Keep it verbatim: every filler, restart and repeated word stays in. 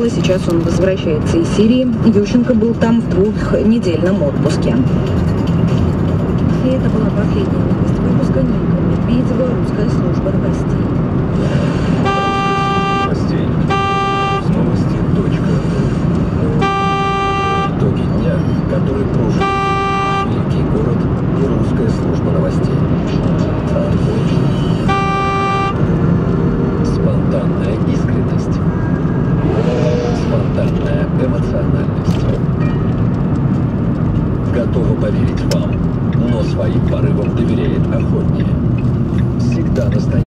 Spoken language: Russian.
Сейчас он возвращается из Сирии. Ющенко был там в двухнедельном отпуске. И это была последняя новость выпуска. Ника Медведева, русская служба новостей. Новостей. Новости. Итоги дня, который прожил великий город и русская служба новостей. Спонтанная искренность. Спонтанная эмоциональность. Готова поверить вам, но своим порывам доверяет охотнее. Всегда настоящий.